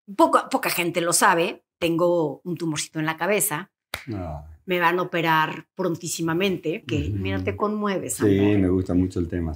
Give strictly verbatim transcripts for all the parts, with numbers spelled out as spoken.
Poca, poca gente lo sabe, tengo un tumorcito en la cabeza. Ah. Me van a operar prontísimamente, que Uh-huh. mira, te conmueves. Sí, Andrea. Me gusta mucho el tema.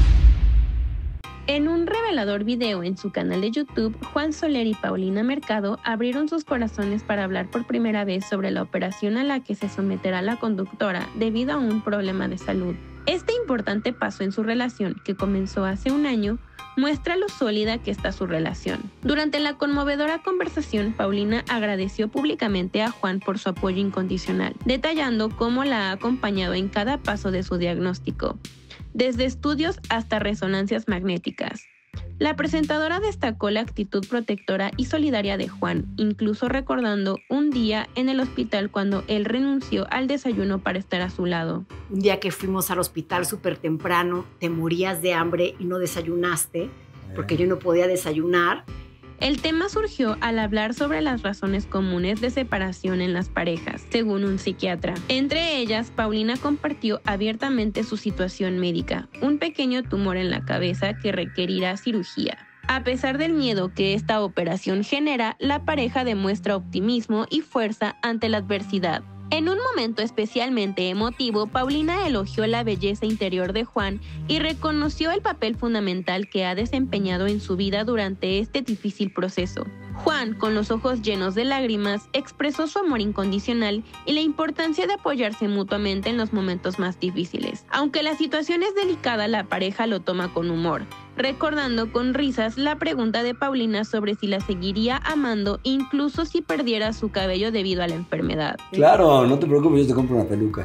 En un revelador video en su canal de YouTube, Juan Soler y Paulina Mercado abrieron sus corazones para hablar por primera vez sobre la operación a la que se someterá la conductora debido a un problema de salud. Este importante paso en su relación, que comenzó hace un año, muestra lo sólida que está su relación. Durante la conmovedora conversación, Paulina agradeció públicamente a Juan por su apoyo incondicional, detallando cómo la ha acompañado en cada paso de su diagnóstico, desde estudios hasta resonancias magnéticas. La presentadora destacó la actitud protectora y solidaria de Juan, incluso recordando un día en el hospital cuando él renunció al desayuno para estar a su lado. Un día que fuimos al hospital súper temprano, te morías de hambre y no desayunaste, porque yo no podía desayunar. El tema surgió al hablar sobre las razones comunes de separación en las parejas, según un psiquiatra. Entre ellas, Paulina compartió abiertamente su situación médica, un pequeño tumor en la cabeza que requerirá cirugía. A pesar del miedo que esta operación genera, la pareja demuestra optimismo y fuerza ante la adversidad. En un momento especialmente emotivo, Paulina elogió la belleza interior de Juan y reconoció el papel fundamental que ha desempeñado en su vida durante este difícil proceso. Juan, con los ojos llenos de lágrimas, expresó su amor incondicional y la importancia de apoyarse mutuamente en los momentos más difíciles. Aunque la situación es delicada, la pareja lo toma con humor, recordando con risas la pregunta de Paulina sobre si la seguiría amando incluso si perdiera su cabello debido a la enfermedad. Claro, no te preocupes, yo te compro una peluca.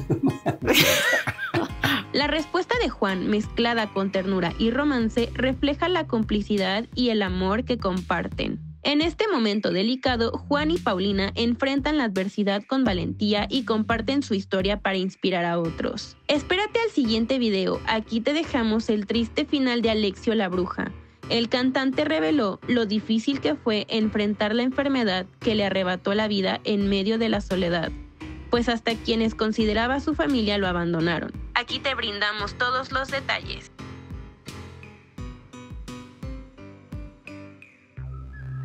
La respuesta de Juan, mezclada con ternura y romance, refleja la complicidad y el amor que comparten. En este momento delicado, Juan y Paulina enfrentan la adversidad con valentía y comparten su historia para inspirar a otros. Espérate al siguiente video, aquí te dejamos el triste final de Alexio la Bruja. El cantante reveló lo difícil que fue enfrentar la enfermedad que le arrebató la vida en medio de la soledad, pues hasta quienes consideraba su familia lo abandonaron. Aquí te brindamos todos los detalles.